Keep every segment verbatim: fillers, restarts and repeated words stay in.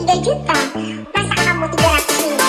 tiga juta, masa kamu tiga ratus ribu?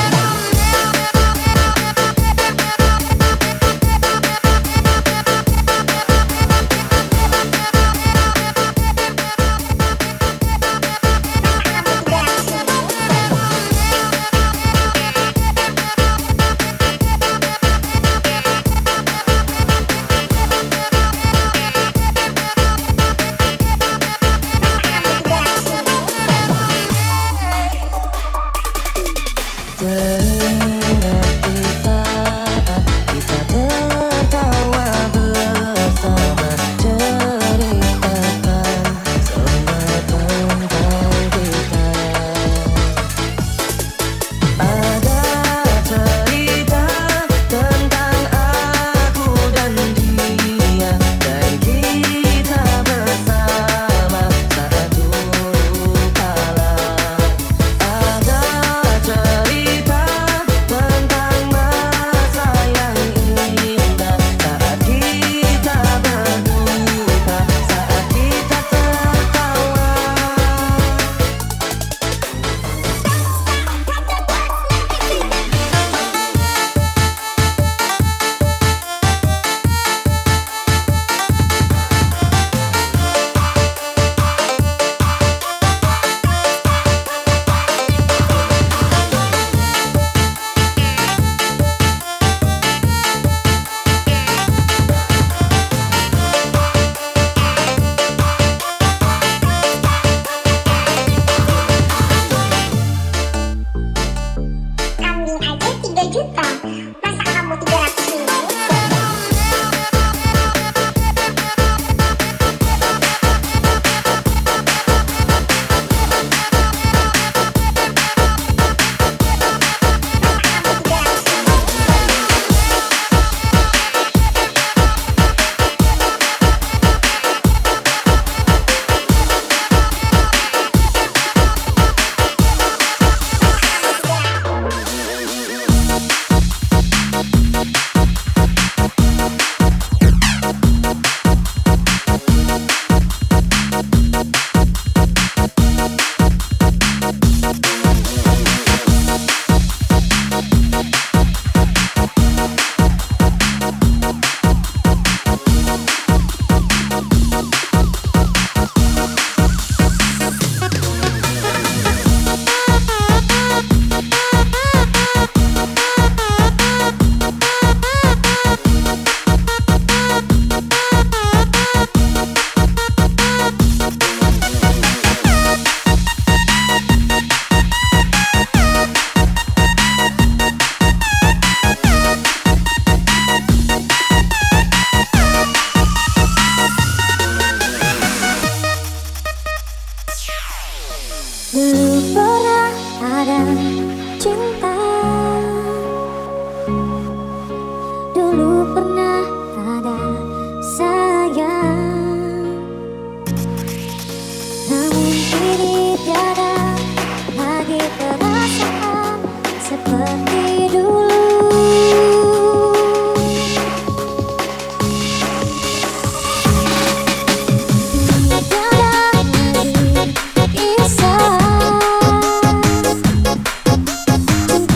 Dulu pernah ada cinta, dulu pernah ada sayang, namun kini tiada lagi perasaan seperti dulu. Tiada lagi kisah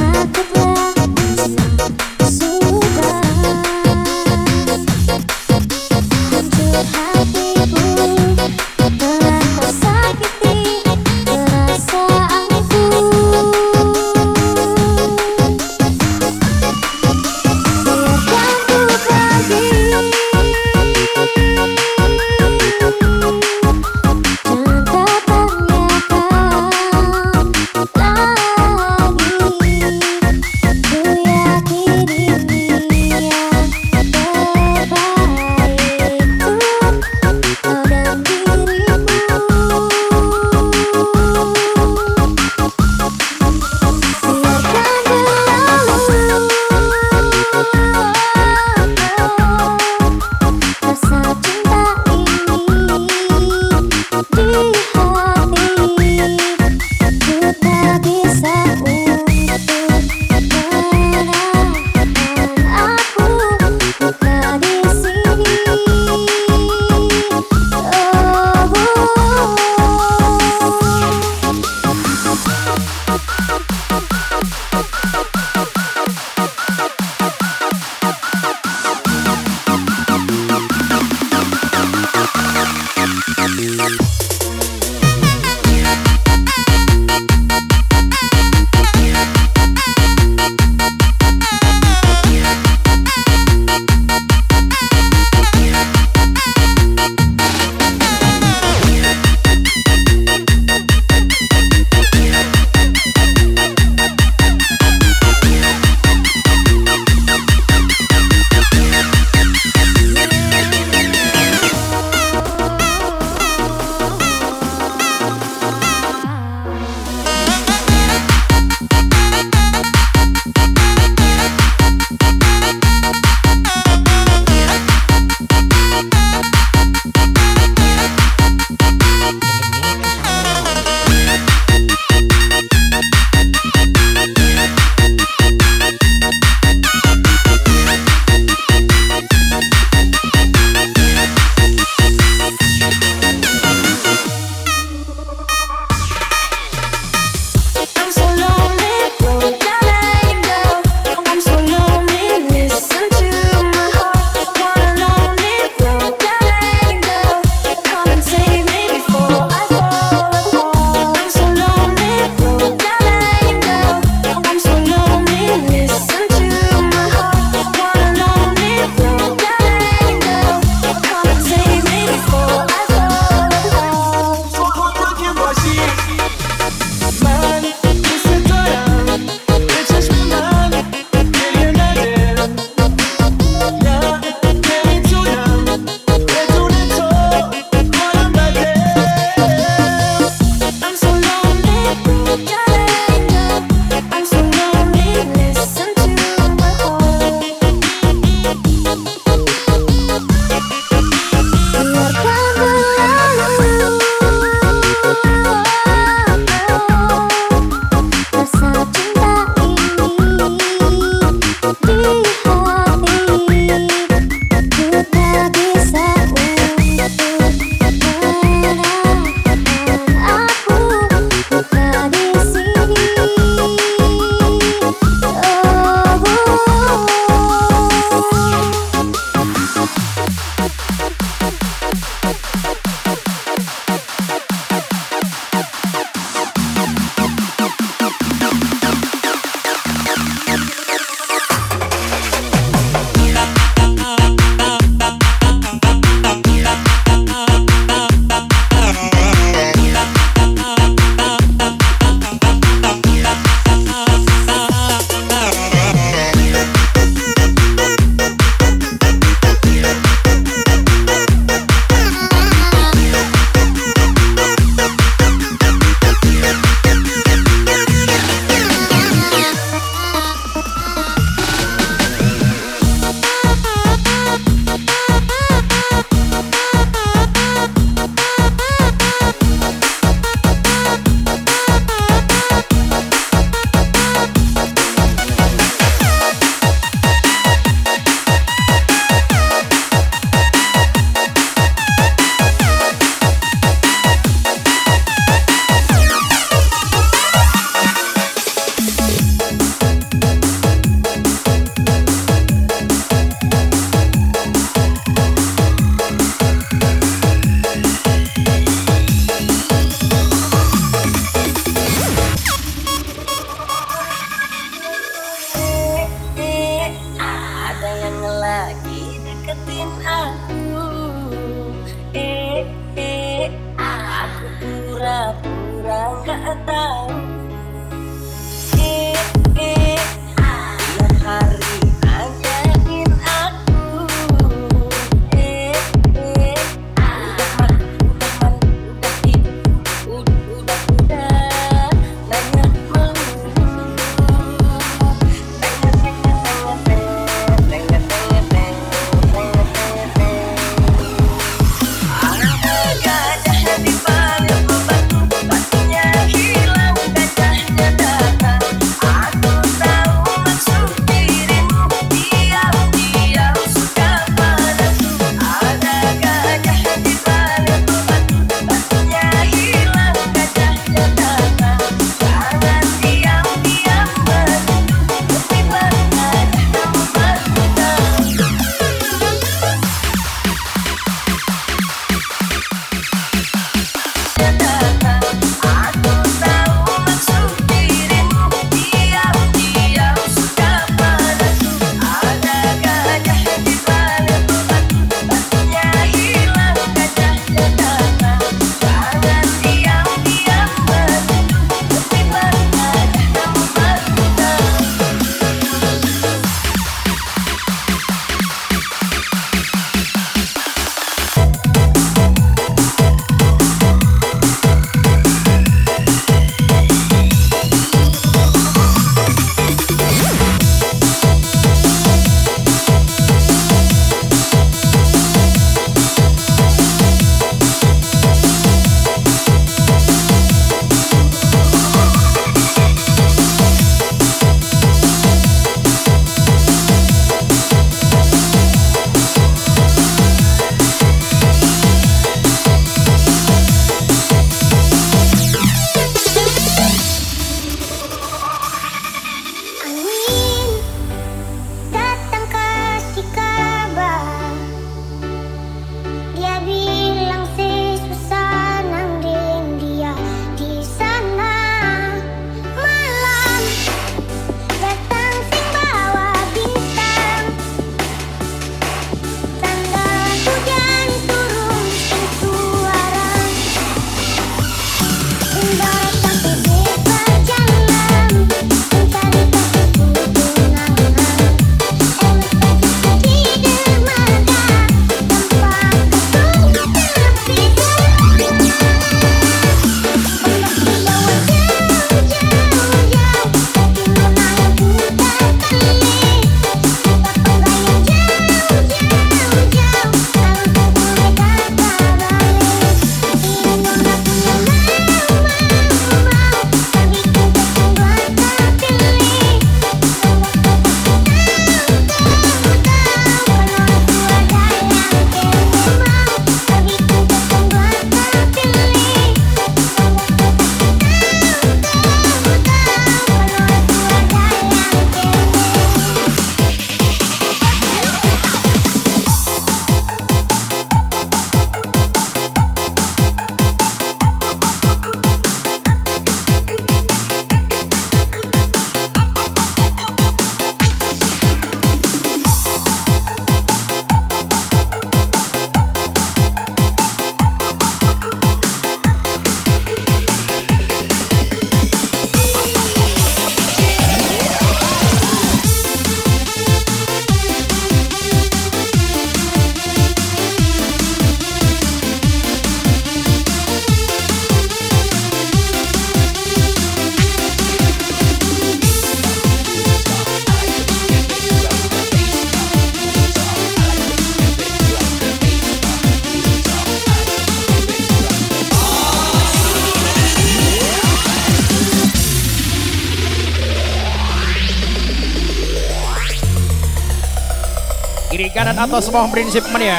Kiri kanan atas semua prinsip mania.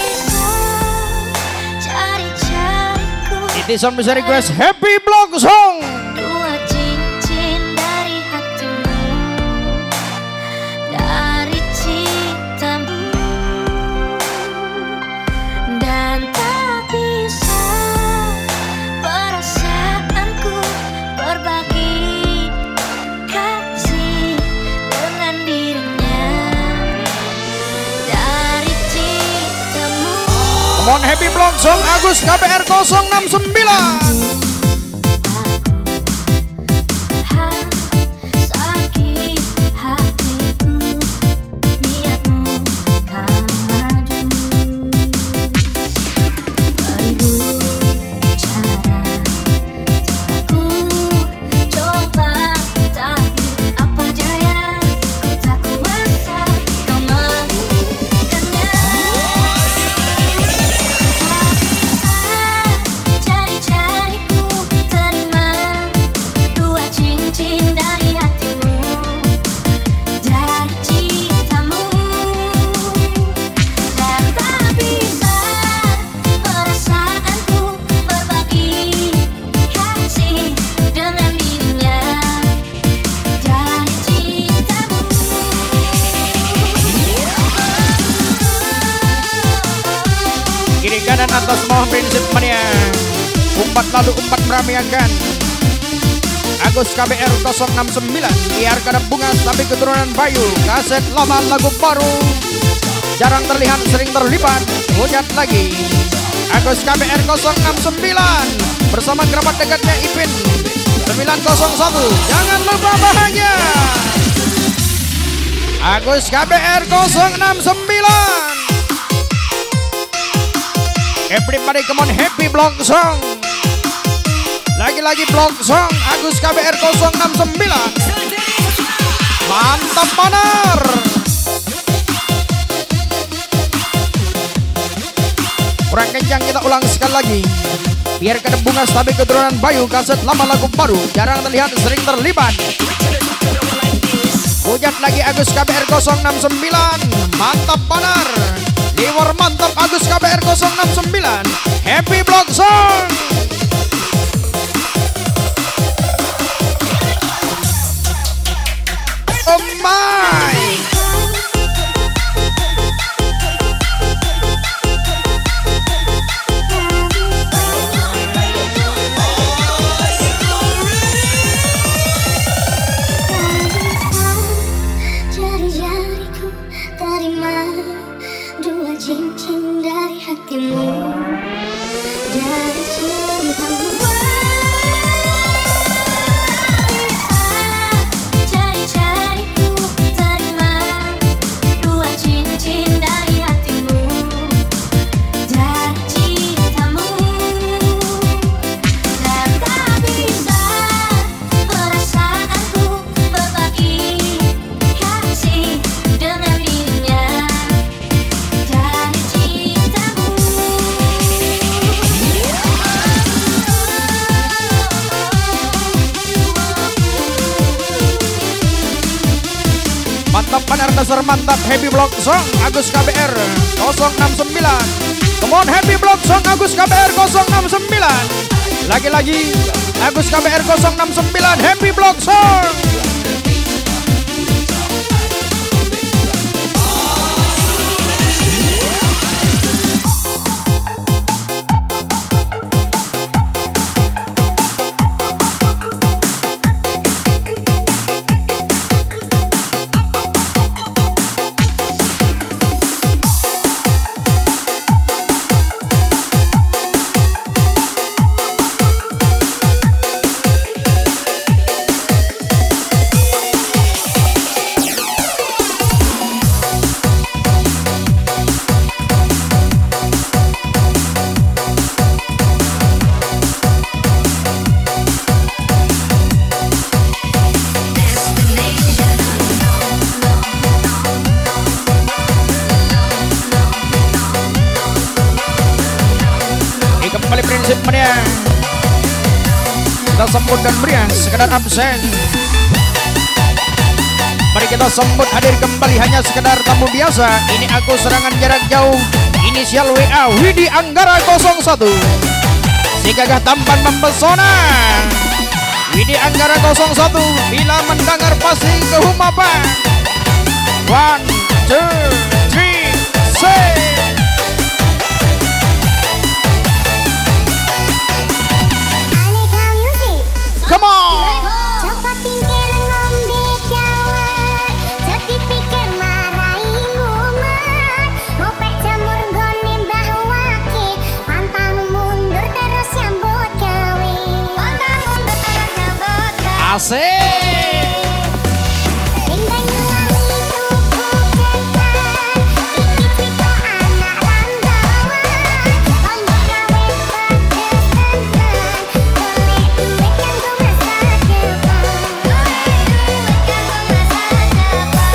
It is on bisa request Happy Block Song. Dua cincin dari hatimu, dari cintamu, dan tak bisa perasaanku berbagi kasih dengan dirinya. Dari cintamu. Come on Happy Block Song Agus K B R nol enam sembilan. empat lalu empat meramiakan. Agus K B R nol enam sembilan, biarkan bunga tapi keturunan Bayu. Kaset lama lagu baru, jarang terlihat sering terlibat. Hujat lagi Agus K B R nol enam sembilan bersama kerabat dekatnya Ipin sembilan nol satu. Jangan lupa bahagia. Agus K B R nol enam sembilan. Everybody come on, happy block song. Lagi-lagi block song Agus K B R nol enam sembilan. Mantap benar. Kurang kencang, kita ulang sekali lagi. Biarkan bunga stabil keturunan Bayu. Kaset lama lagu baru, jarang terlihat sering terlibat. Hujat lagi Agus K B R nol enam sembilan. Mantap benar. Liwar mantap Agus K B R nol enam sembilan. Happy block song. Oh my. Jari-jariku terima dua cincin dari hatimu, dari cintamu. Jari-jariku terima dua cincin dari hatimu, dari cintamu. Dan tak bisa perasaanku berbagi kasih dengan dirinya, dari cintamu. Mantap benar, dasar mantap. Happy block song Agus K B R nol enam sembilan. Come on, happy block song Agus K B R nol enam sembilan. Lagi-lagi Agus K B R nol enam sembilan. Happy block song. Kembali prinsip mania, kita sambut dan meriah sekedar absen. Mari kita sambut hadir kembali hanya sekedar tamu biasa. Ini aku serangan jarak jauh, inisial W A Widi Anggara nol satu. Si gagah tampan mempesona Widi Anggara nol satu. Bila mendengar pasti kehumapan. One, two, three, say. Come on. Coba pinggir ngombe jawar, jadi pikir marahi mumet. Ngopek jamur gone mbah wake, pantang mundur terus nyambut gawe. Pantang mundur terus nyambut gawe. Asik. Sing banyuwangi tuku ketan, iki cipta anak landawan. Kondo gawe pedes tenan, golek duit kanggo masa depan. Golek duit kanggo masa depan.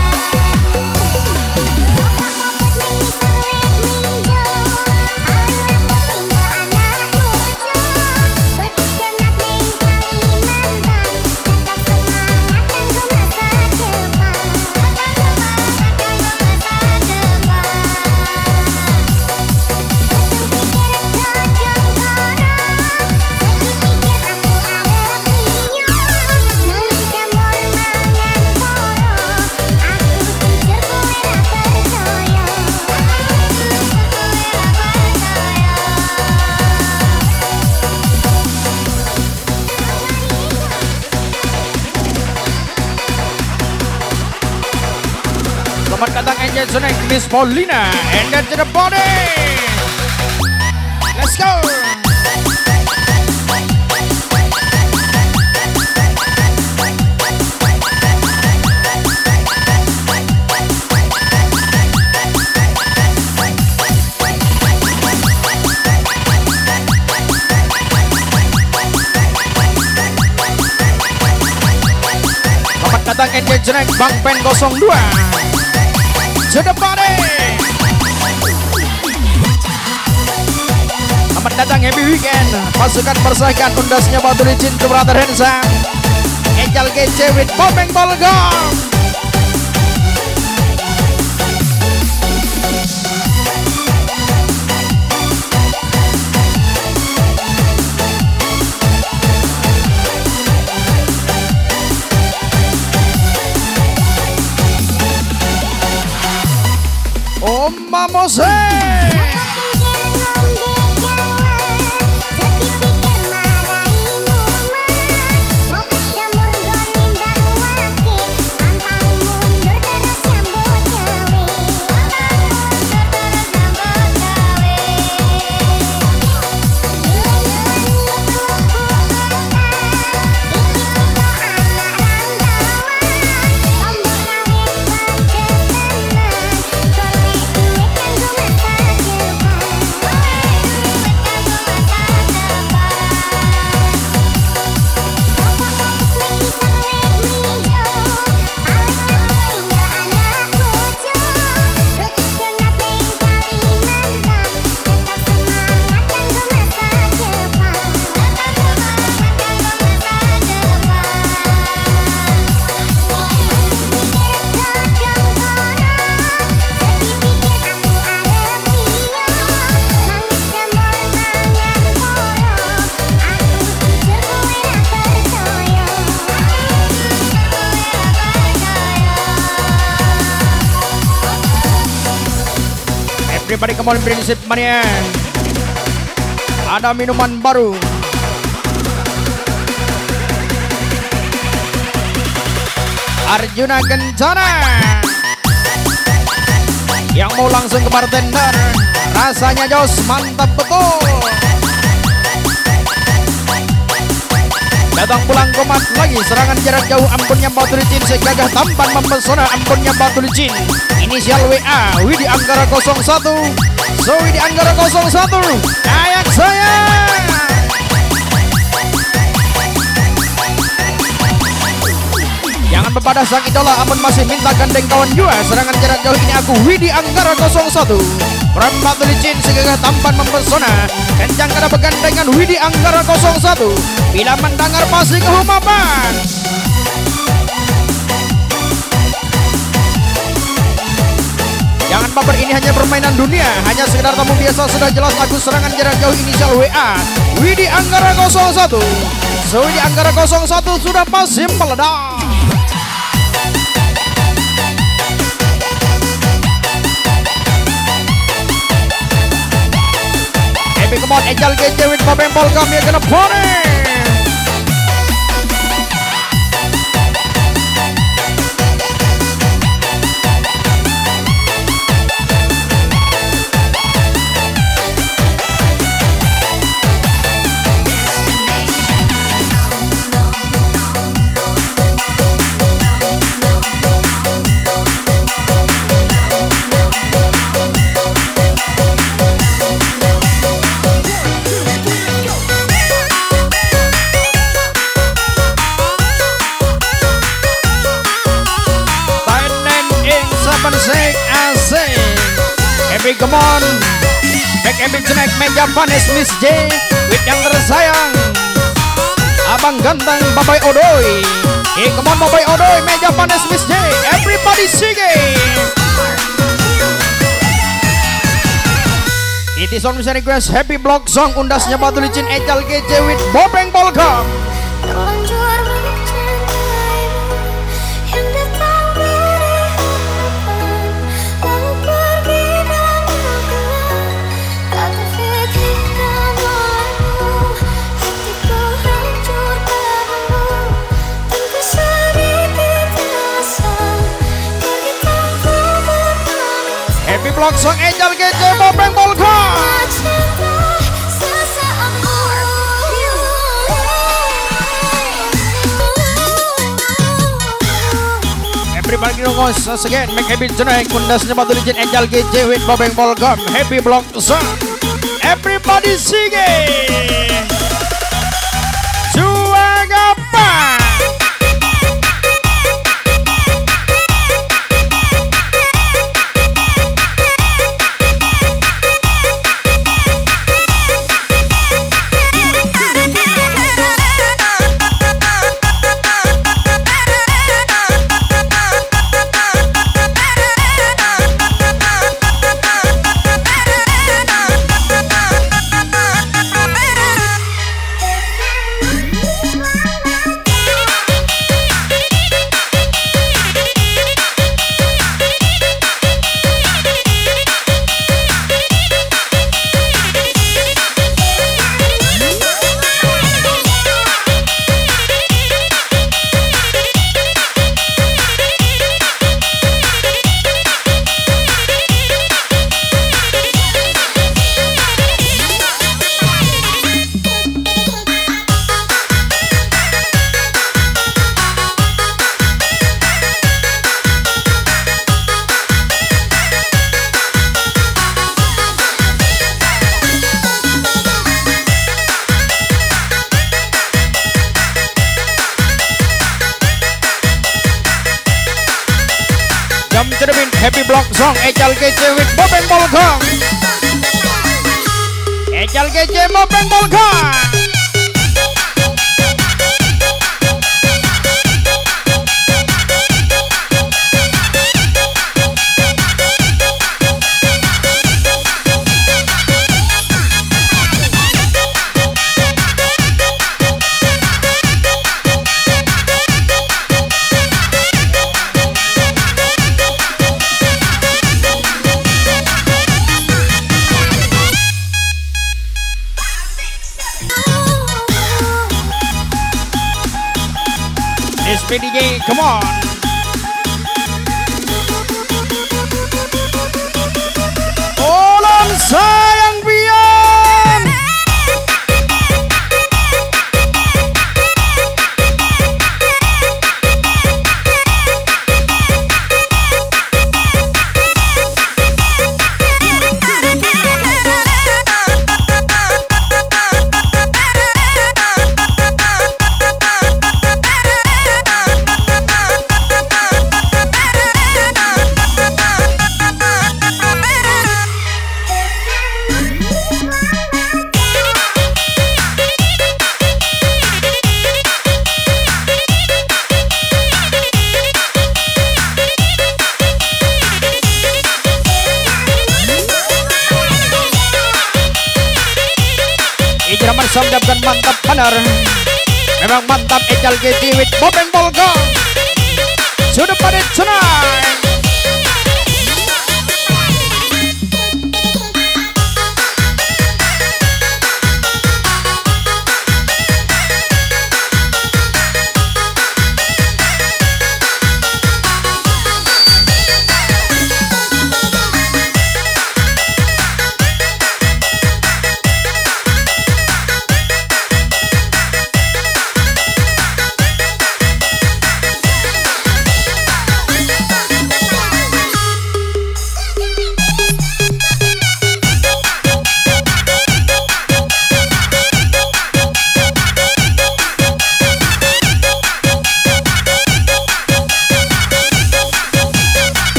Pokok-pokok mengisor wit minjo, anak tinggal anak bojo. Berkhianat ning Kalimantan, tetap engagement Miss Paulina and then to the body. Let's go. Selamat datang engagement Bang Pen nol dua. To the body. Selamat datang happy weekend. Pasukan persahabatan undasnya batu licin to brother handsome Angel G C with Bopeng Bolgam. Oh vamos everybody come on prinsip mania. Ada minuman baru. Arjuna Kencana yang mau langsung ke bartender, rasanya jos mantap betul. Datang pulang komat lagi, serangan jarak jauh ampunnya batu licin, segagah tampan mempesona ampunnya batu licin. Inisial W A Widi Anggara nol satu. So Widi Anggara nol satu ayak saya. Jangan bepada sang idola, ampun masih minta gandeng kawan jua. Serangan jarak jauh ini aku Widi Anggara nol satu. From batu licin segagah tampan mempesona, kencang kada begandengan Widi Anggara nol satu. Bila mendengar pasti kehumapan. Jangan baper, ini hanya permainan dunia, hanya sekedar tamu biasa. Sudah jelas aku serangan jarak jauh inisial W A Widi Anggara nol satu. So Widi Anggara nol satu sudah pasti meledak. Happy come on Angel G C with Bopeng Bolgam, you're gonna party. Happy come on back epic snack meja panes Miss J with yang tersayang abang ganteng Babai Odoy. Hey come on Babai Odoy, meja panes Miss J, everybody singing. It is on Miss request happy block song undasnya batu licin Angel G C with Bopeng Bolgam. Block Song Angel G J Bopeng Bolga. Everybody knows us again. Make happy tonight. Kundasnya Batu Legend Angel G J with Bopeng Bolga. Happy Block Song. Everybody sing it. Suagapa. Jump to the beat, Happy Block Song Angel G J with Bopeng Bolga. Angel G J Bopeng Bolga. S P D J, come on. Olan sayang pian. Ijraman samdapkan mantap benar. Memang mantap Angel G J with Bopeng Bolga. Sudah pada tonight.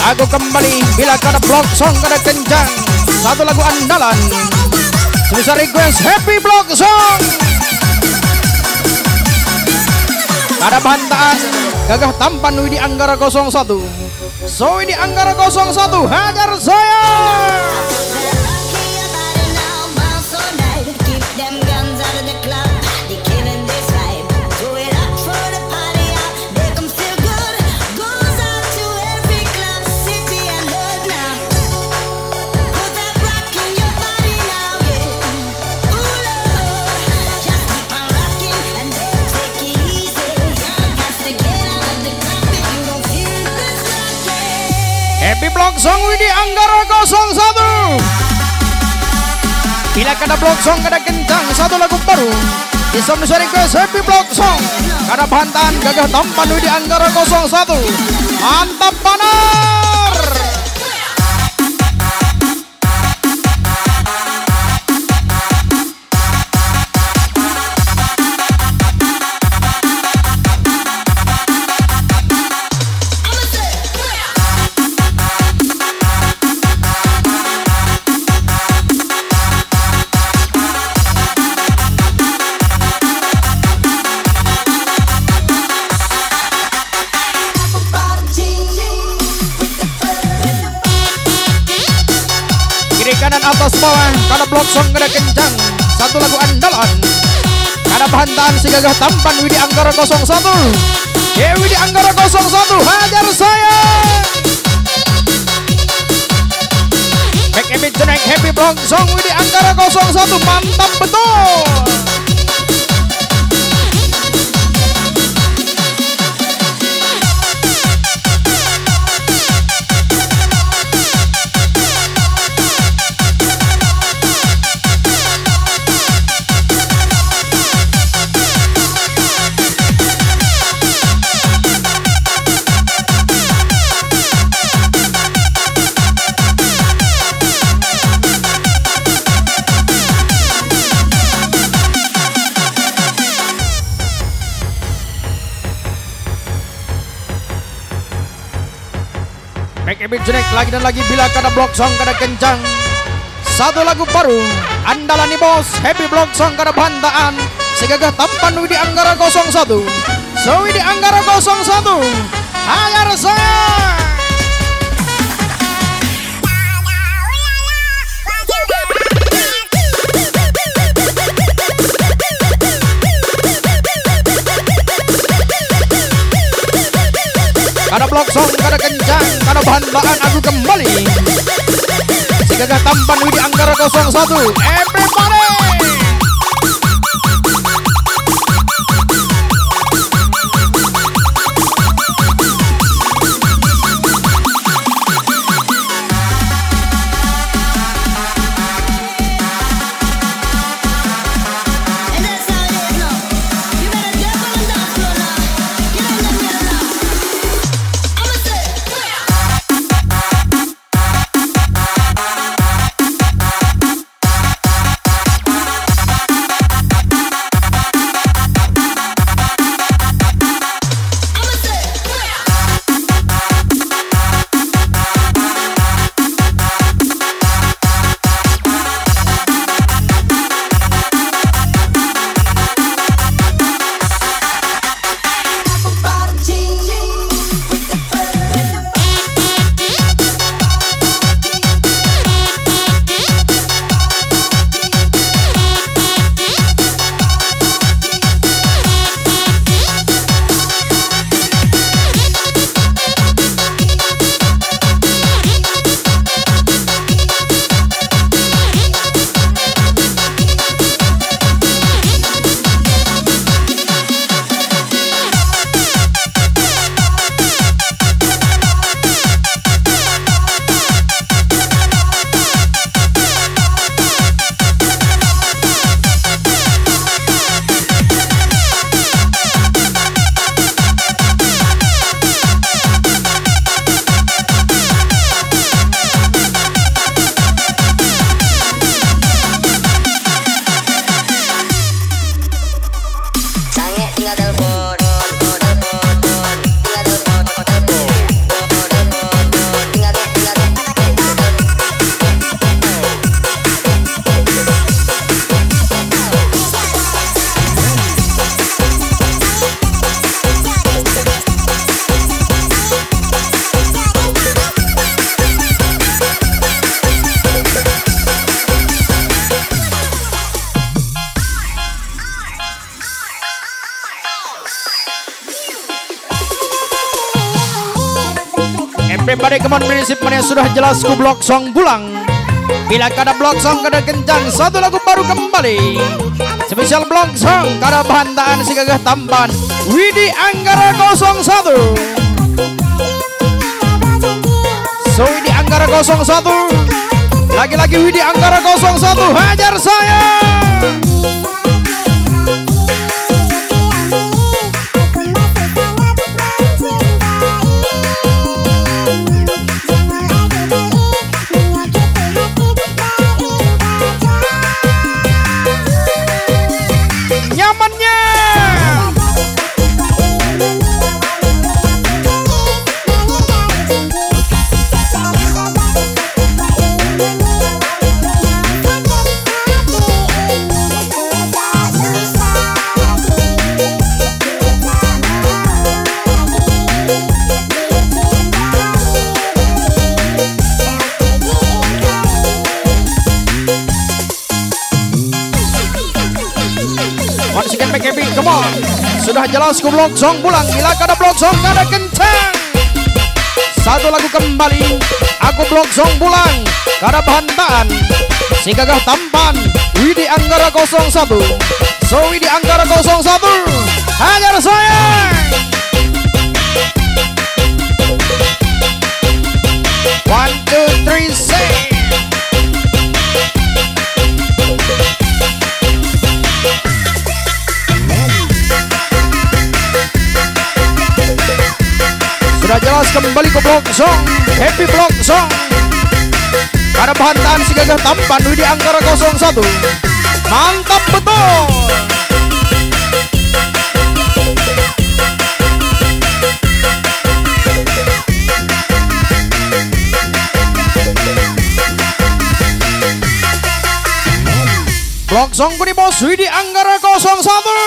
Aku kembali bila kada blok song kada kencang. Satu lagu andalan. Bisa request Happy Block Song. Kada bantaan. Gagah tampan Widi Anggara nol satu. So Widi Anggara nol satu hajar saya. Happy Block Song Widi Anggara nol satu. Bila kada block song kada kencang satu lagu baru. Bisa bisa request Happy Block Song. Kada bantahan gagah tampan Widi Anggara nol satu. Mantap banar. Kanan atas bawah, kada blok song kada kencang. Satu lagu andalan. Kada bantahan si gagah tampan Widi Anggara nol satu. Ya Widi Anggara nol satu hajar saya. Back image naik Happy Block Song Widi Anggara nol satu mantap betul. Back image naik lagi dan lagi bila kada blok song kada kencang. Satu lagu baru andalan nih bos. Happy Block Song kada bantaan. Si gagah tampan Widi Anggara nol satu. So Widi Anggara nol satu hajar saya. Kada blok song kada kencang, kada bahan-bahan aku kembali. Si gagah tampan Widi Anggara nol satu. Everybody. Everybody come on prinsip mana sudah jelas ku blok song pulang. Bila kada blok song kada kencang, satu lagu baru kembali. Spesial blok song kada bantaan si gagah tampan Widi Anggara nol satu. So Widi Anggara nol satu. Lagi-lagi Widi Anggara nol satu, hajar saya. Come on, sudah jelas ku blok song pulang. Bila kada blok song kada kencang, satu lagu kembali. Aku blok song pulang kada bantaan si gagah tampan Widi Anggara nol satu. So Widi Anggara nol satu, hajar saya. One, two, three, say. Sudah jelas kembali ke blok song, happy blok song. Kada bantaan si gagah tampan Widi Anggara nol satu. Mantap betul. Blok song ku di bos Widi Anggara nol satu.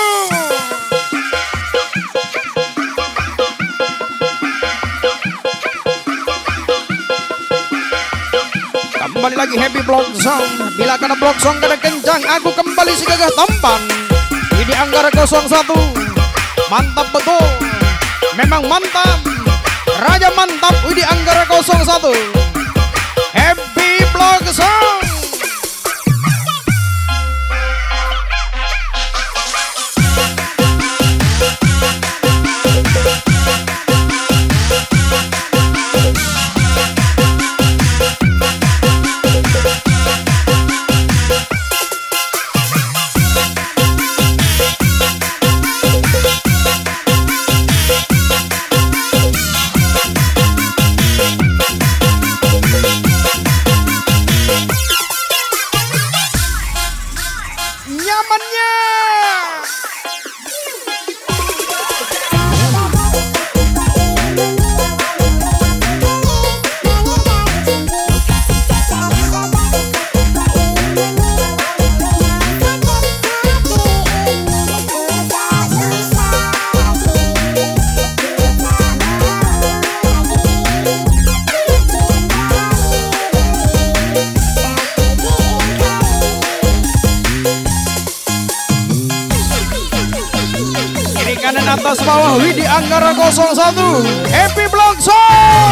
Kembali lagi happy blok song. Bila kada blok song kada kencang, aku kembali si gagah tampan Widi Anggara nol satu. Mantap betul. Memang mantap. Raja mantap Widi Anggara nol satu. Happy blok song. Atas bawah Widi Anggara nol satu. Happy blok song.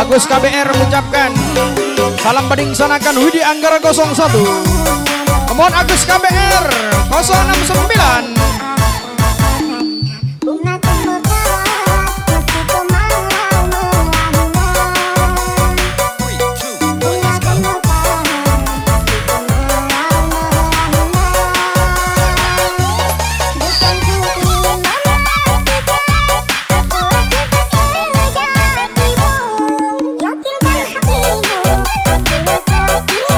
Agus K B R mengucapkan salam badingsanakan Widi Anggara nol satu. Kemudian Agus K B R nol enam sembilan. Bunga termekar meskipun malam melanda. Bunga termekar meskipun malam melanda. Bukan ku ingin mematikan aku kita sejatimu. Yakinkan hatimu aku setia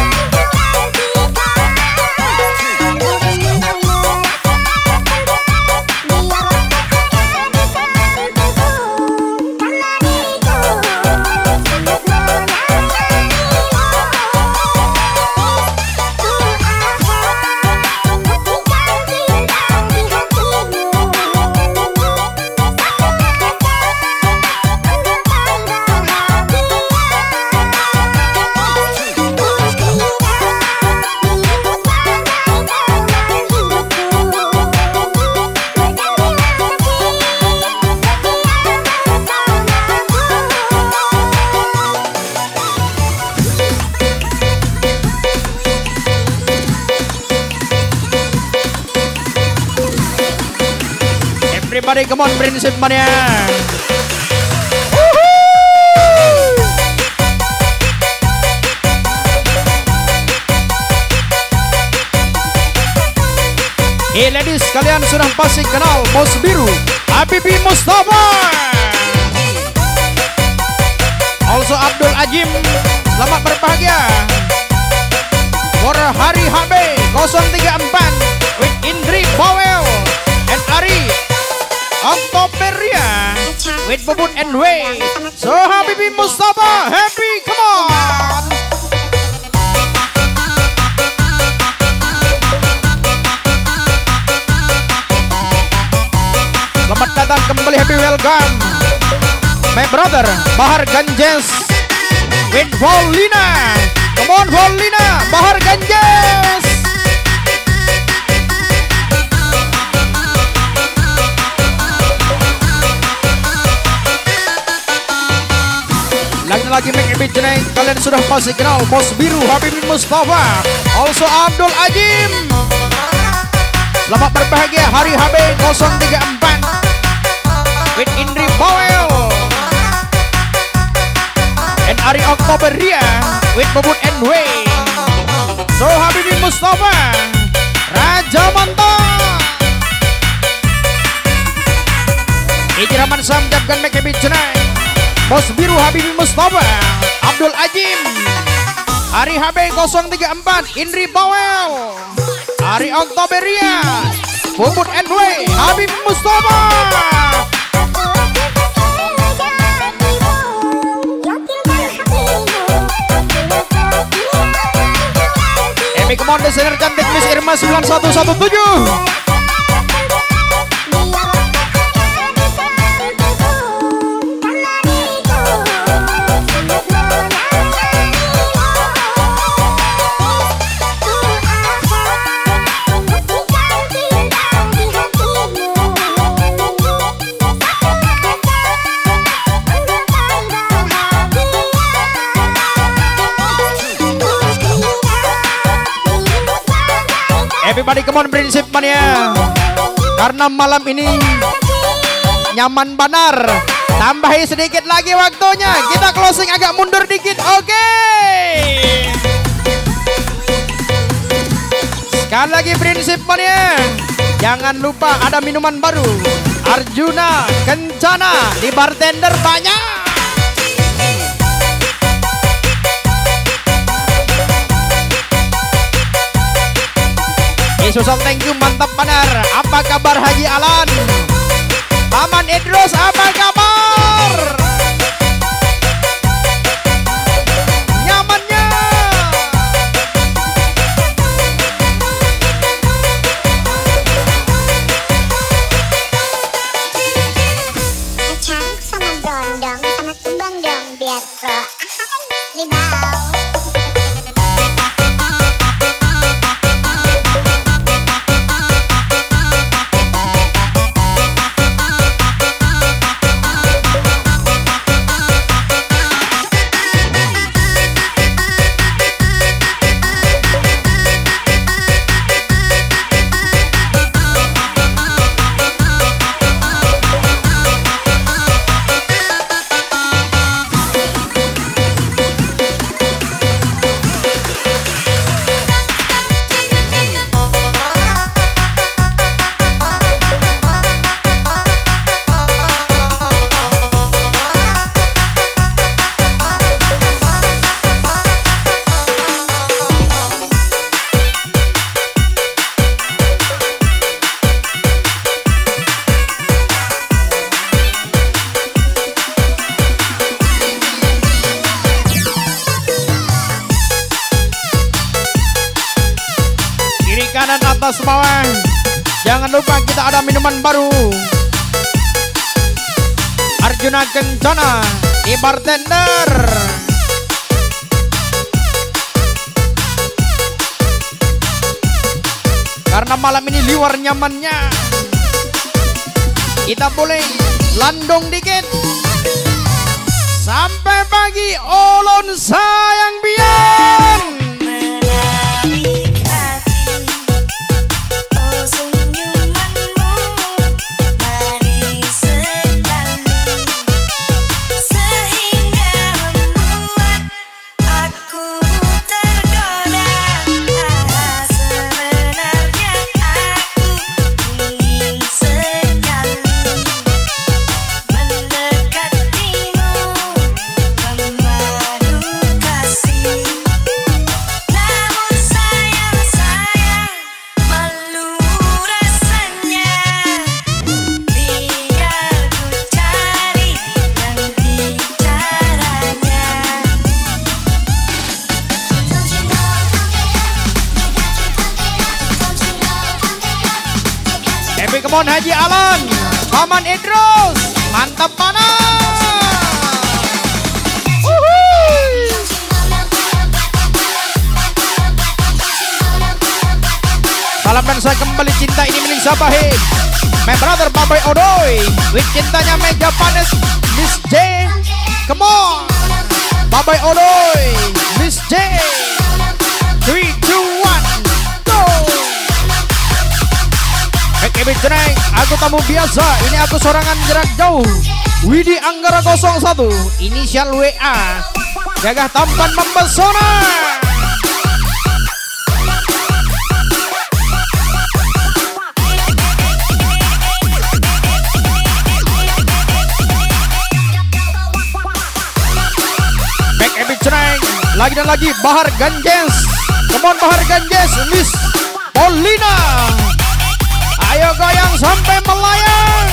Everybody come on, prinsip mania. Hey ladies, kalian sudah pasti kenal Bos Biru Habibie Mustafa. Also Abdul Ajim, selamat berbahagia. For Hari H B nol tiga empat with Indri Bawel and Ari Oktoberia with Bubun and Way. So Habibie Mustafa, happy, come on. Selamat datang kembali, happy welcome my brother Bahar Ganjes with Paulina. Come on Paulina, Bahar Ganjes. Lagi-lagi make a beat naik. Kalian sudah pasti kenal Bos Biru Habibie Mustafa. Also Abdul Ajim. Selamat berbahagia Hari H B nol tiga empat with Indri Bawel and Ari Oktoberia with Bubut and Way. So Habibie Mustafa, Raja Mantap. Ijraman Sam ucapkan make a beat naik. Bos Biru Habibie Mustafa, Abdul Ajim, Hari H B nol tiga empat, Indri Bawel, Ari Oktoberia, Bubut and Way, Habibie Mustafa. Emi Kemon desainer cantik Miss Irma sembilan satu satu tujuh. Everybody come on, prinsip mania. Karena malam ini nyaman benar. Tambahi sedikit lagi waktunya. Kita closing agak mundur dikit. Oke. Okay. Sekali lagi prinsip mania. Jangan lupa ada minuman baru. Arjuna Kencana di bartender banyak. Susah, thank you, mantap benar. Apa kabar Haji Alan? Paman Idrus, apa kabar? Nyamannya. Acang sama brondong sama tumbang dong biar pro. Ribau. atas bawah. Jangan lupa kita ada minuman baru. Arjuna Kencana di bartender. Karena malam ini liwar nyamannya, kita boleh landong dikit. Sampai pagi, ulun sayang biar. Kemon Haji Alan, Paman Idrus, mantap mana? Uhuy. Salam dan saya kembali, cinta ini milik Sabahid. My brother Babai Odoy, with cintanya Mega Panes, Miss J. Come on, Babai Odoy, Miss J. three, two, one, go. Kebit Jeneng, aku tamu biasa, ini aku sorangan jarak jauh. Widi Anggara nol satu, inisial W A, gagah tampan mempesona. Back Kebit Jeneng, lagi dan lagi Bahar Ganjes. Come on Bahar Ganjes, Miss Paulina. Ayo goyang sampai melayang.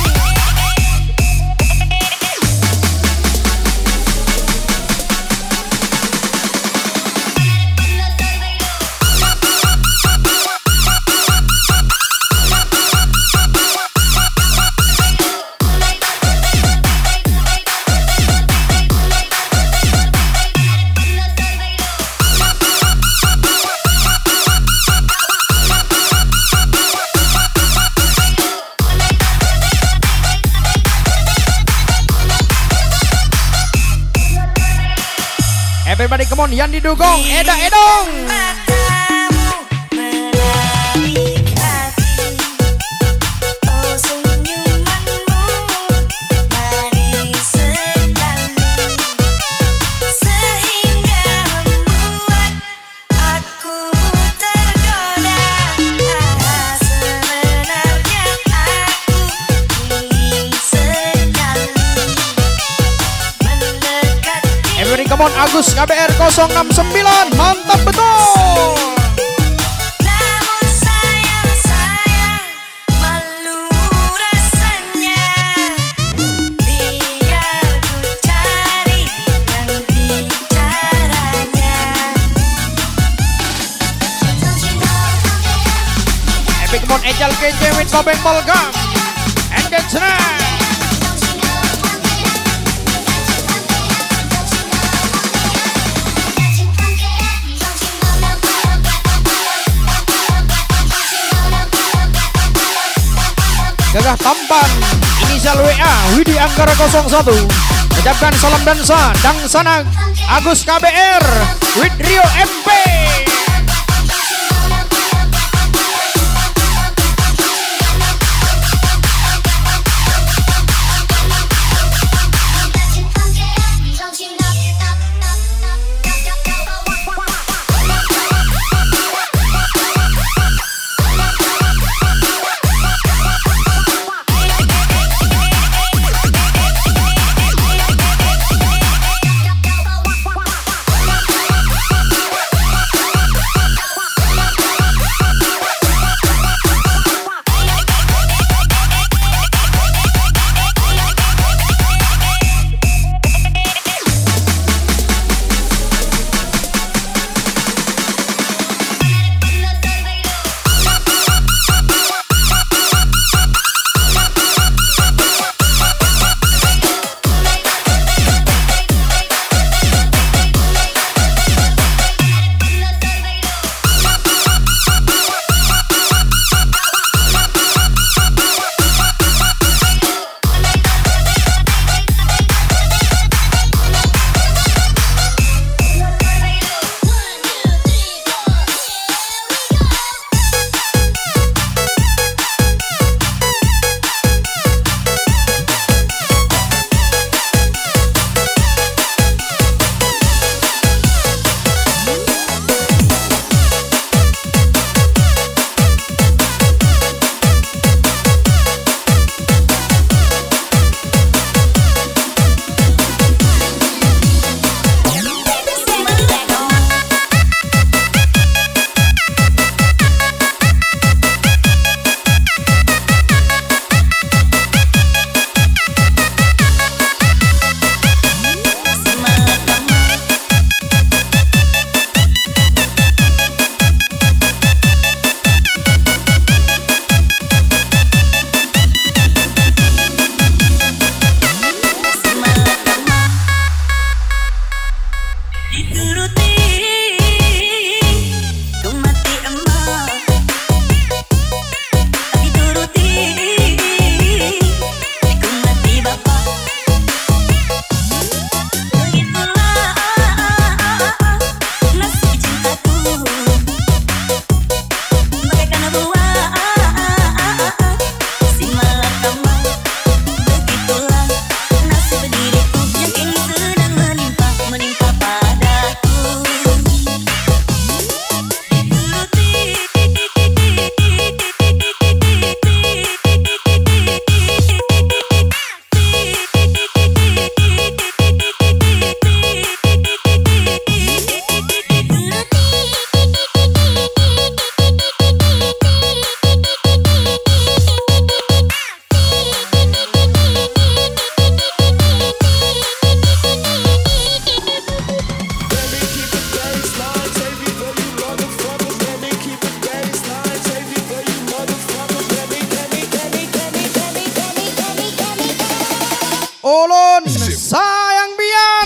Everybody come on, yang didukung Eda Edong. Come on Agus K B R nol enam sembilan, mantap betul. Namun sayang sayang malu rasanya, biar ku cari ganti caranya. Epic come on Ejal K J with Babeng Balgam and that's right. Gagah tampan, inisial W A, Widi Anggara nol satu. Ucapkan salam dansa, Dangsana Agus K B R, with Rio M P. dituruti, ku mati emak. Dituruti, ku mati bapak. Begitulah nasib cintaku, bagaikan buah si malakama. Begitulah nasib diriku yang kini sedang menimpa, menimpa padaku. Ulun sayang Bian.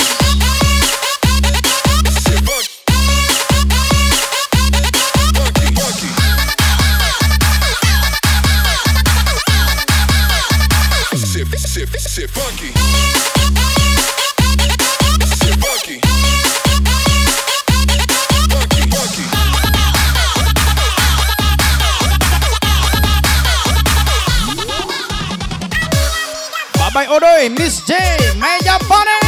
Bye Odoy, Miss J, Meja Panen.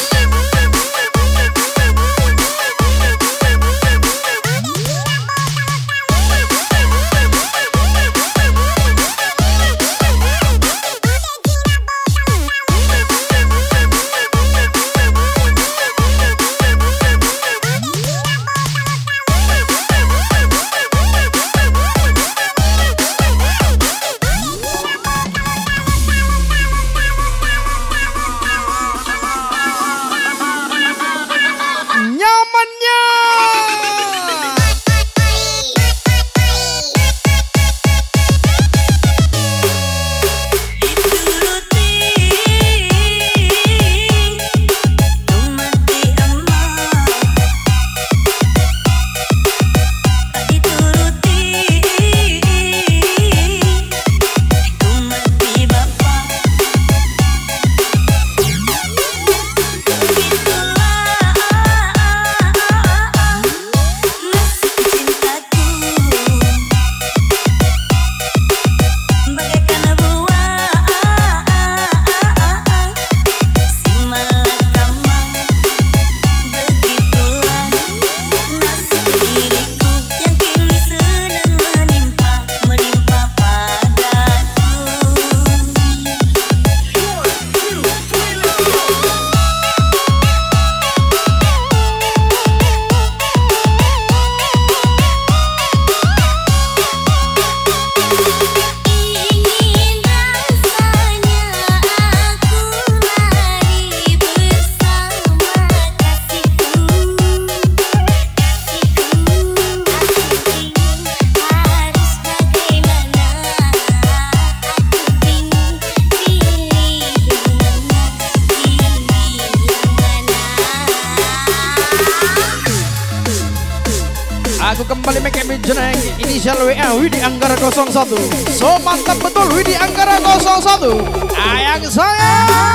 Aku kembali make Emi Jeneng, inisial W A Widi Anggara nol satu. So mantap betul Widi Anggara nol satu. Ayang saya.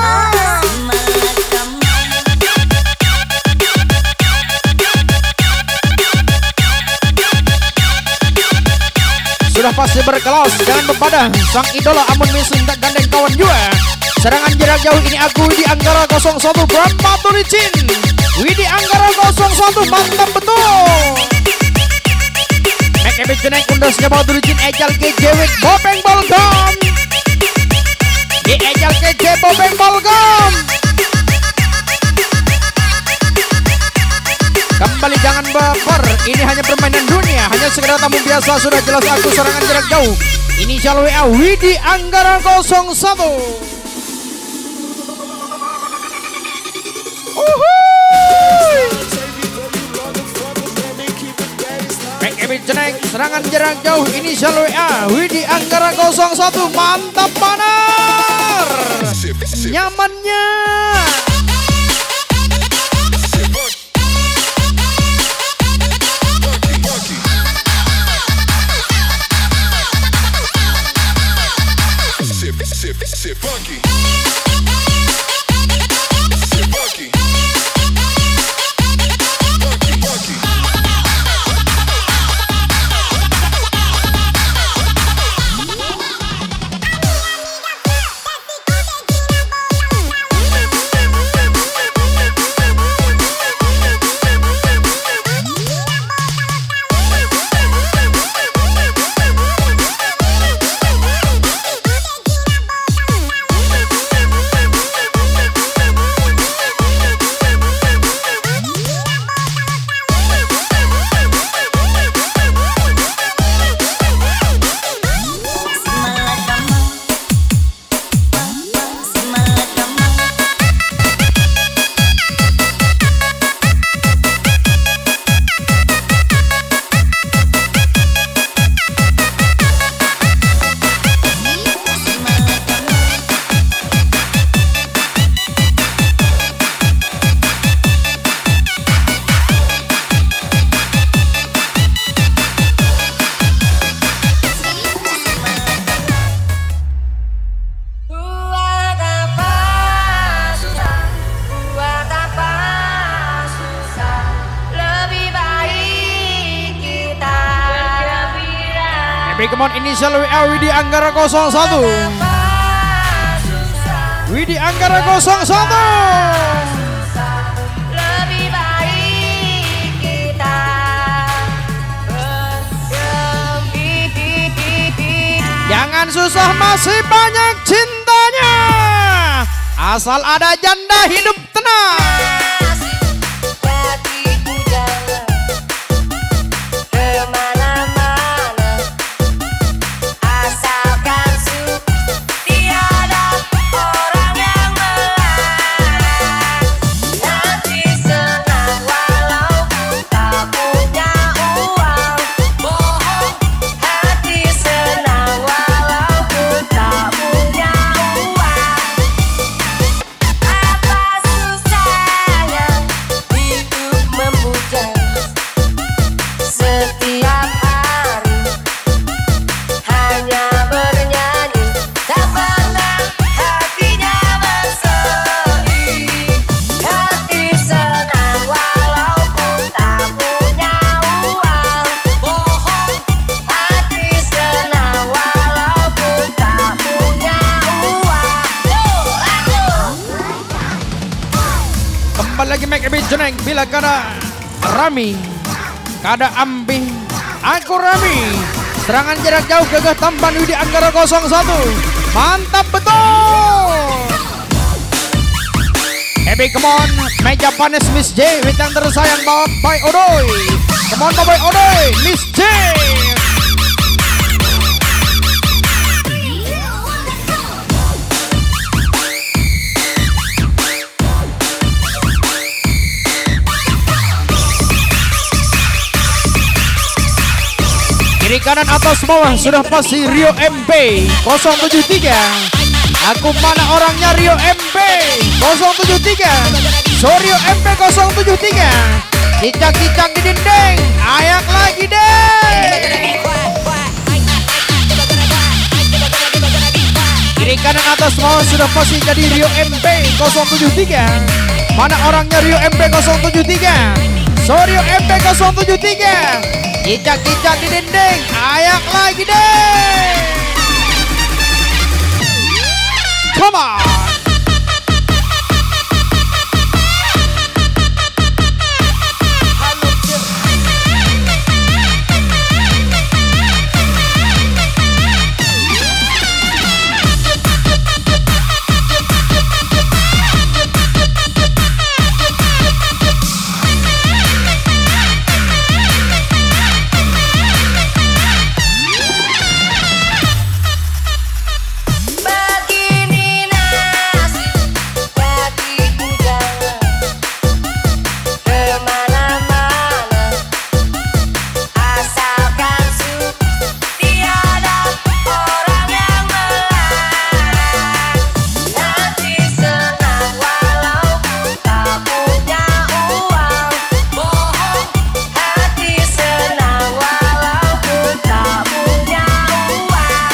Sudah pasti berkelas, jangan bepadah. Sang idola amun misin tak gandeng kawan juga. Serangan jarak jauh ini aku Widi Anggara nol satu from Maturicin. Widi Anggara nol satu mantap betul. Make Emi Jeneng undasnya Maturicin ejal K J Wik Bopeng Balgam. Di ejal K J Bopeng Balgam. Kembali jangan baper, ini hanya permainan dunia, hanya sekedar tamu biasa. Sudah jelas aku serangan jarak jauh. Inisial W A Widi Anggara nol satu. Make Emi Jeneng serangan jarak jauh. Inisial W A Widi Anggara nol satu. Mantap panar. Nyamannya. Happy come on inisial W A Widi Anggara nol satu. Widi Anggara nol satu. Lebih baik kita Jangan susah, masih banyak cintanya. Asal ada janda hidup tenang. hatiku jangan kemana-mana, asalkan suka tiada orang yang melarang. Nanti senang walaupun tak punya uang, bohong. Hati senang walaupun tak punya uang. Apa susahnya hidup memuja setiap hari, hanya bernyanyi, tak pernah hatinya bersedih. Hati senang walaupun tak punya uang, bohong. Hati senang walaupun tak punya uang. Kembali lagi make a jeneng bila kada Rami, kada Ambi, aku Rami. Serangan jarak jauh gagah tampan Widi Anggara nol satu. Mantap betul. Happy come on, meja panas Miss J, bintang tersayang bawa Boy Odoy. Come on Boy Odoy, Miss J. Kiri kanan atas bawah sudah pasti Rio M P nol tujuh tiga. Aku mana orangnya Rio M P nol tujuh tiga. So Rio M P nol tujuh tiga. Cicak-cicak di dinding, ayak lagi deh. Kiri kanan atas bawah sudah pasti jadi Rio M P nol tujuh tiga. Mana orangnya Rio M P nol tujuh tiga. So Rio M P nol tujuh tiga. Cicak-cicak di dinding, ayak lagi deh. Come on. Begini nasib hatiku jangan kemana-mana, asalkan suka tiada orang yang melarang. Nanti senang walaupun tak punya uang, bohong. Hati senang walaupun tak punya uang.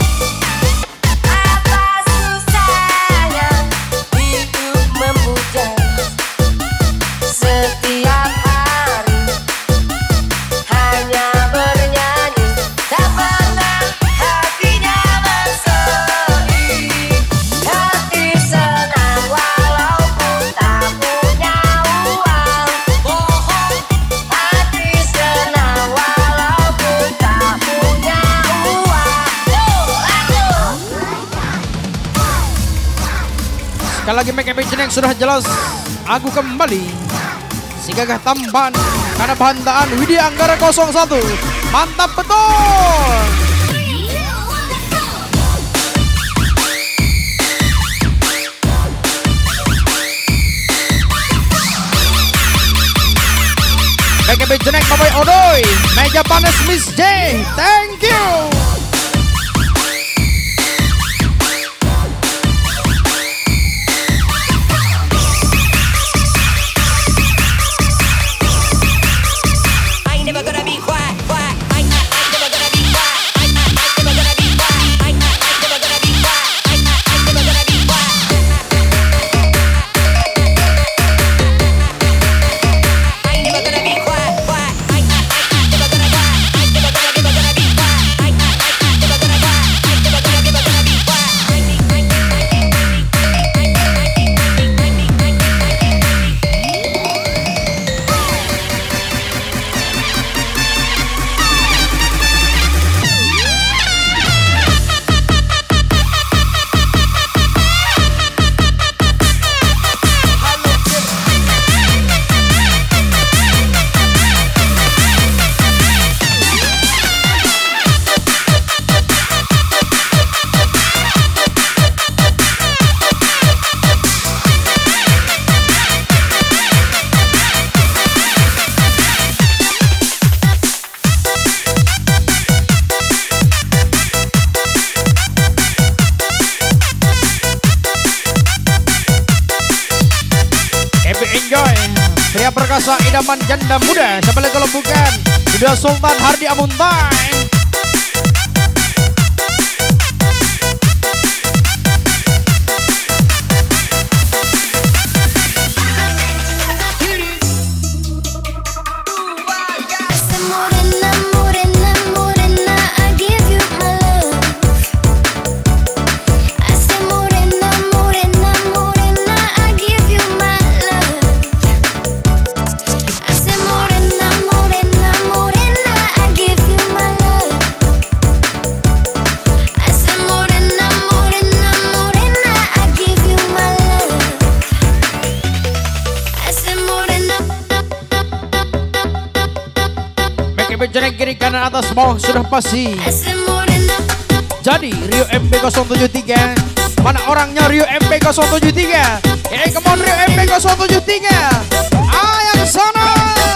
Apa susahnya hidup memuja setiap hari, hanya bernyanyi, tak pernah hatinya bersedih. Hati senang walaupun tak punya uang, bohong. Hati senang walaupun tak punya uang. Sekali lagi make a jeneng sudah jelas. Aku kembali. Si gagah tampan karena bahantaan Widi Anggara nol satu. Mantap betul. Make a jeneng Boy Odoy. Meja panas Miss J. Thank you. I ain't never gonna be quiet, quiet. I ain't never gonna be quiet. I ain't never gonna be quiet. I ain't never gonna be quiet. I ain't never gonna be quiet. I ain't never gonna be quiet, quiet. I ain't never gonna quiet. I ain't never gonna, never gonna be quiet. I ain't enjoy. Pria perkasa idaman janda muda. Siapa lagi kalau bukan Duda Sultan Hardi Amuntai. Jarak kiri kanan atas bawah sudah pasti. Jadi Rio M P nol tujuh tiga, mana orangnya Rio M P nol tujuh tiga? Eh, come on Rio M P nol tujuh tiga. Ayo ke sana.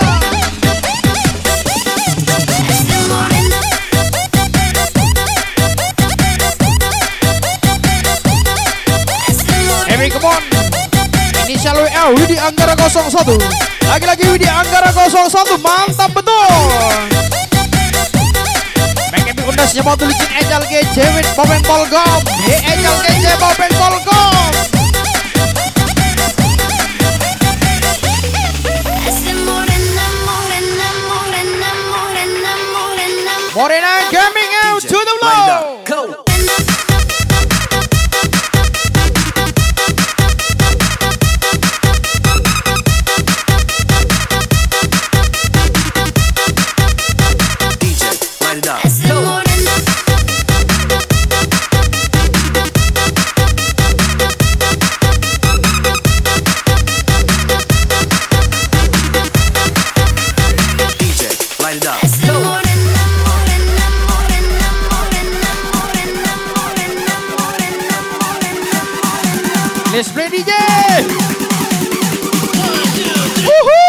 Every come on. Inisial W L Widi Anggara nol satu. Lagi-lagi Widi Anggara nol satu, mantap betul. Mengkepi undasnya mau tulisin Ejal G J with Boben Polgom. He Ejal G J Boben Polgom. Morena coming out to the floor. Let's play D J. Woohoo!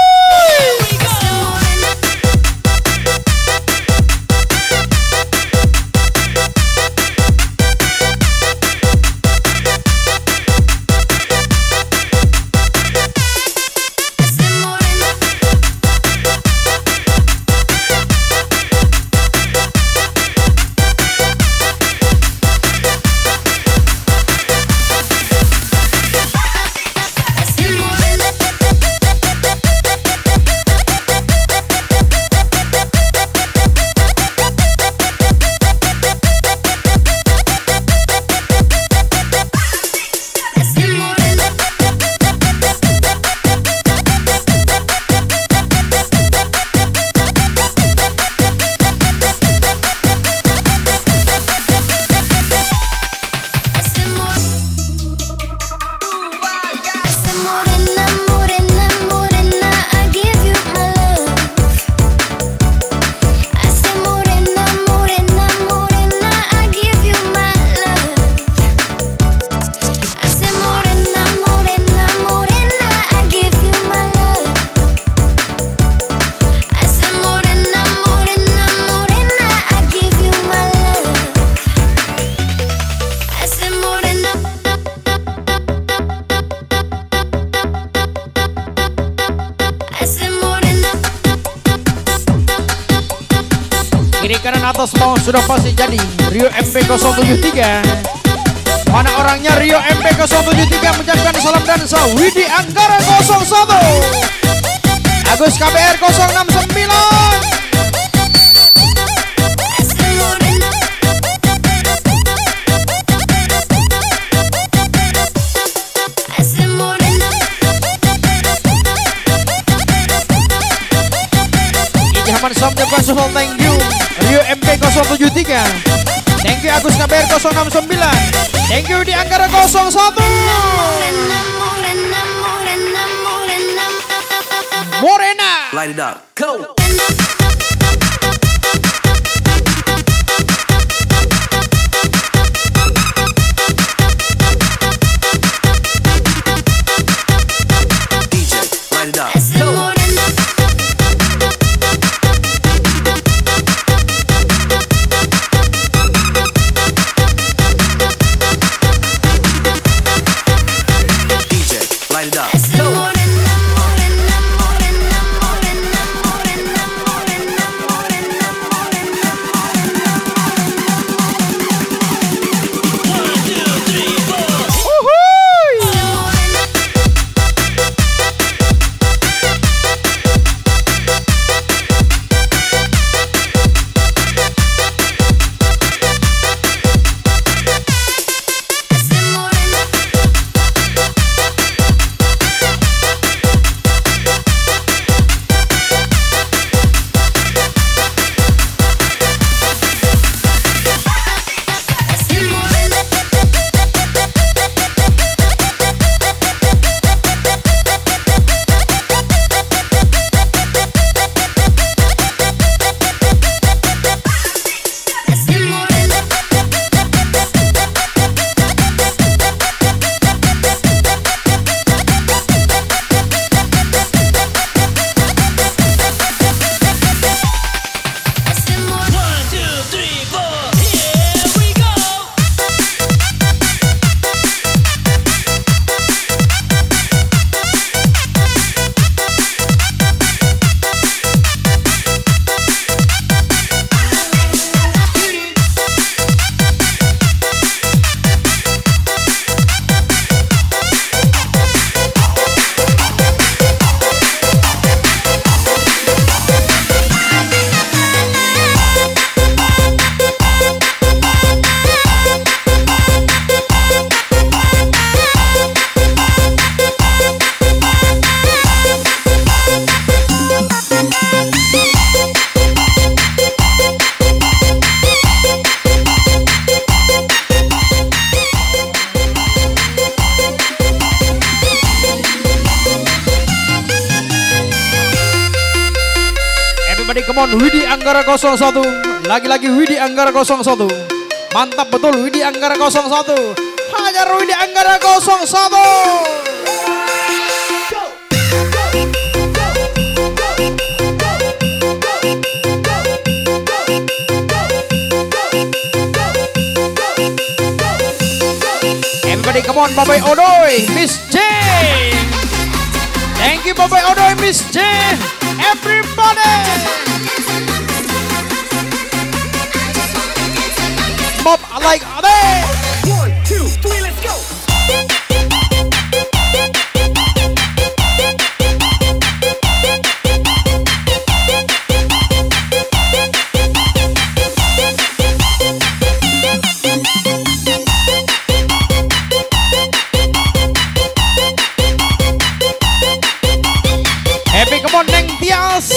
Kiri kanan atas bawah sudah pasti jadi Rio M P nol tujuh tiga. Mana orangnya Rio M P nol tujuh tiga mengucapkan salam dansa Widi Anggara nol satu, Agus K B R nol enam sembilan. Ijaman Samjab Kasuhol, thank you Rio M P nol tujuh tiga. Thank you Agus K B R nol enam sembilan. Thank you di Anggara nol satu. Morena. Light it up. Go. D J, light it up. Go. Light it up. Go. Everybody come on, Widi Anggara nol satu. Lagi-lagi Widi Anggara nol satu. Mantap betul Widi Anggara nol satu. Hajar Widi Anggara nol satu. Everybody come on, Babai Odoy, Miss J. Thank you, Babai Odoy, Miss J. Everybody. Bob, I like Ade. One, two, three, let's go. Happy, come on, Neng Tias.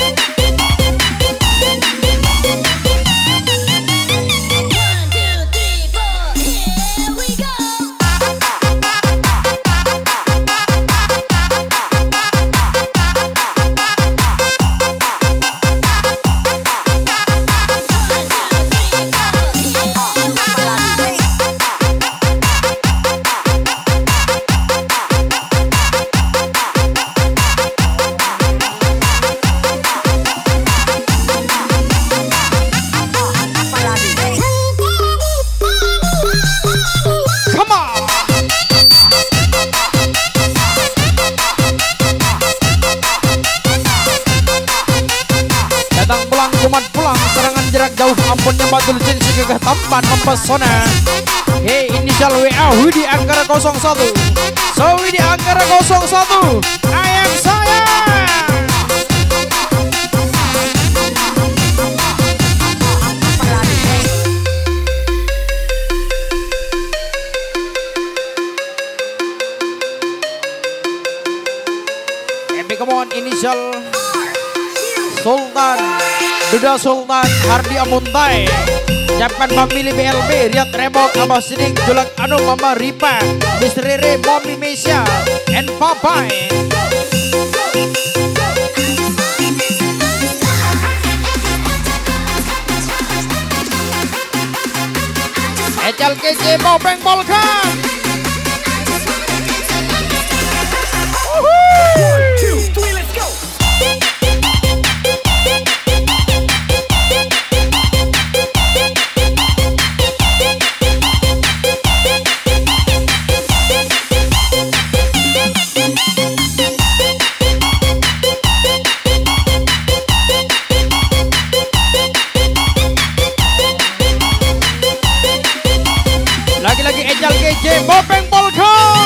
Jauh ampunnya Batul Jin si gagah tampan mempesona. Hey, inisial W A Widi Anggara nol satu. So Widi Anggara nol satu, ayam saya. Happy come on, inisial Sultan, Duda Sultan, Hardi Amuntai, Japan Family B L B, Riyad Remok, Abah Sidik, Julak Anu, Mama Ripa, Miss Rere, Mommy Mesia, and Papai. Ejal kece Bopeng Bolkan. One, two, three, let's go. Lagi-lagi Ejal Kece Bopeng Polkom.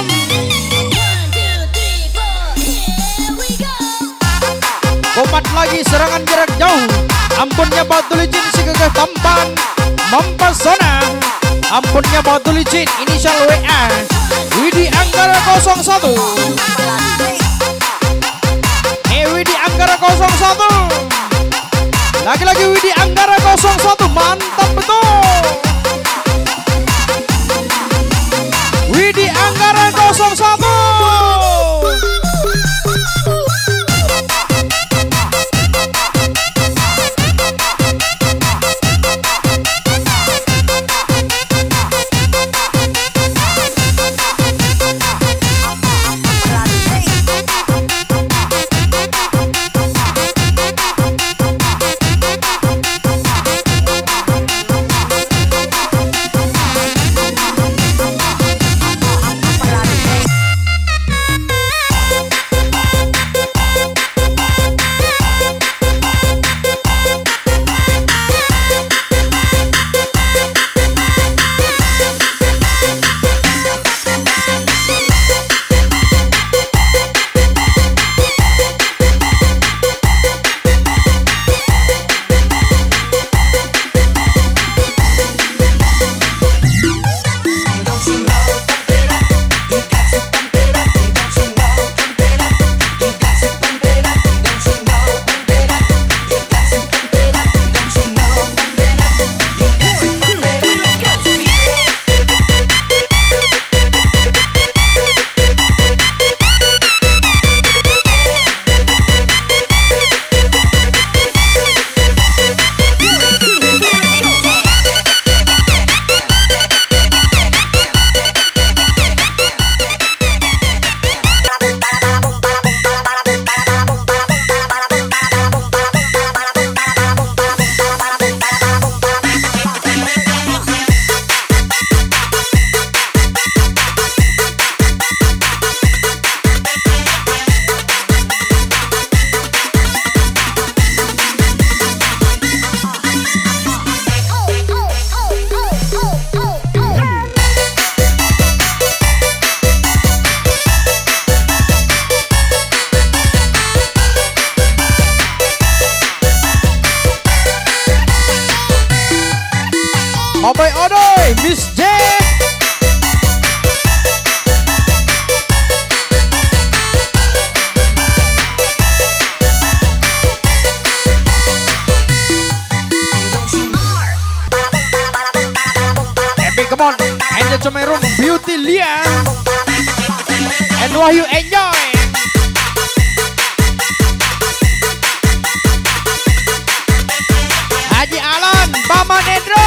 Komat lagi serangan jarak jauh. Ampunnya Batu Licin si gagah tampan mempesona. Ampunnya Batu Licin inisial W A Widi Anggara nol satu. Eh Widi Anggara nol satu. Lagi-lagi Widi Anggara nol satu. Mantap betul. Widi Anggara nol satu. Cemerung Beauty Lian and Wahyu enjoy. Haji Alan, Mama Nedro.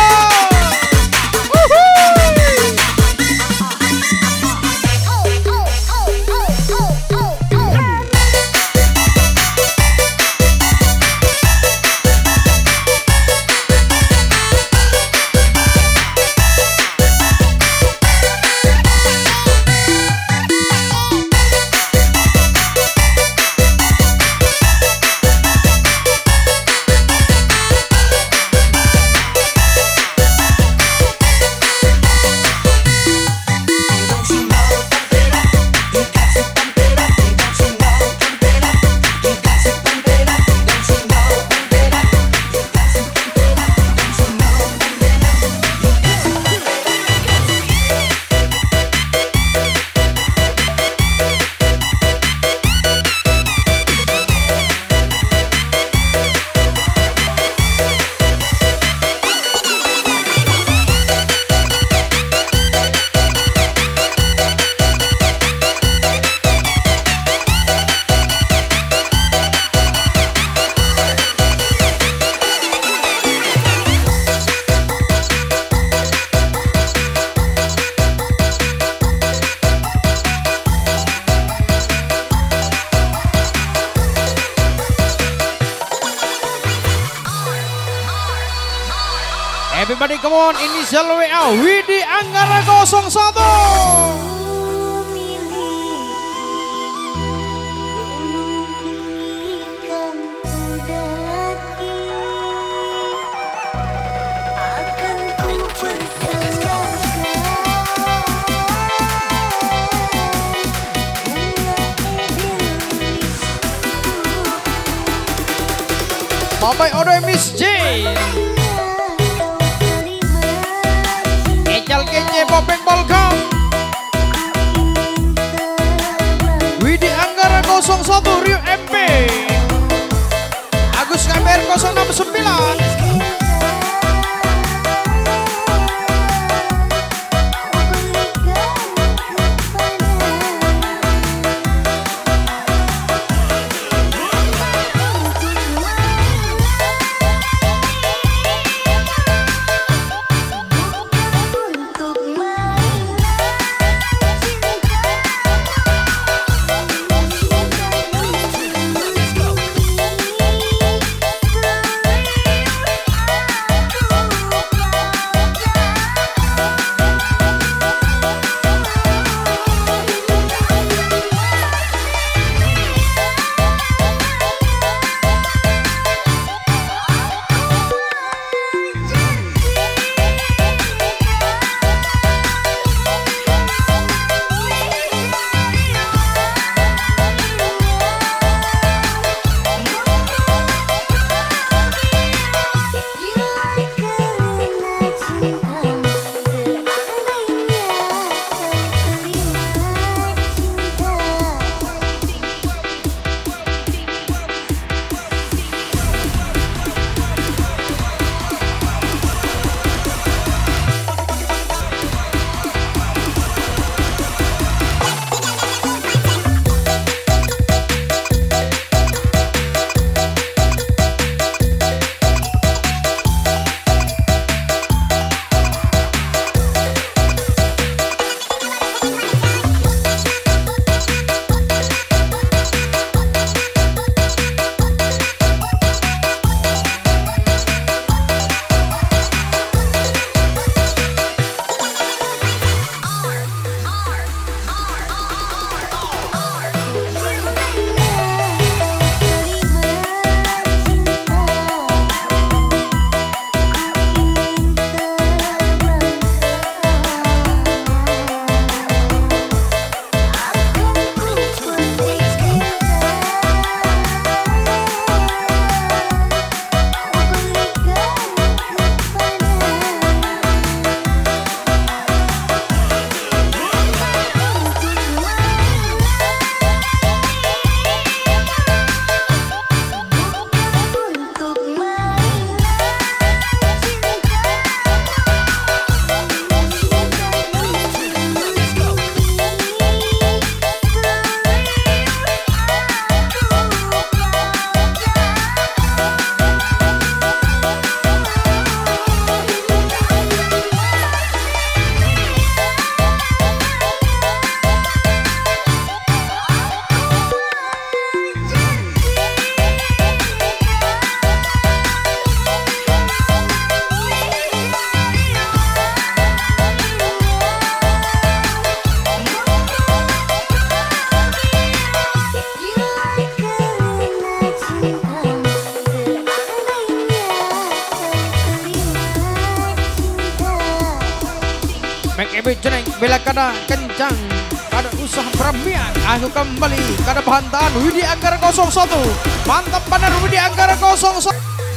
Everybody come on, inisial W A Widi Anggara nol satu. Bapak Odoy Miss J, Ejal Kece Popeng Bolgam, Widi Anggara nol satu Rio M P, Agus K B R nol enam sembilan. lebih jeneng bila kada kencang kada usaha peramian. Aku kembali kada bahantaan Widi Anggara nol satu. Mantap benar Widi Anggara nol satu.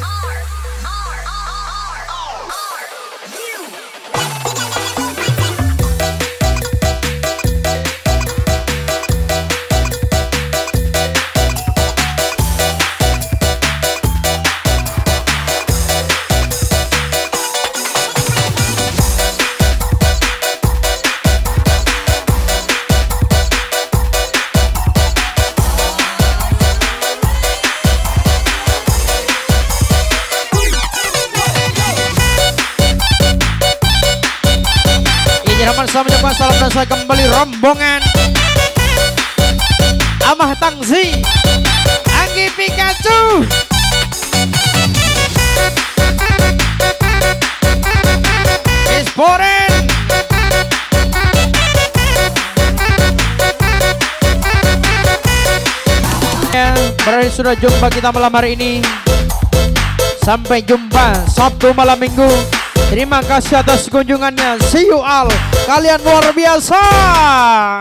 Sama mencoba salam dan saya kembali rombongan Amah Tangsi Anggi Pikachu Isporen ya, berarti sudah jumpa kita malam hari ini. Sampai jumpa Sabtu malam minggu. Terima kasih atas kunjungannya. See you all. Kalian luar biasa.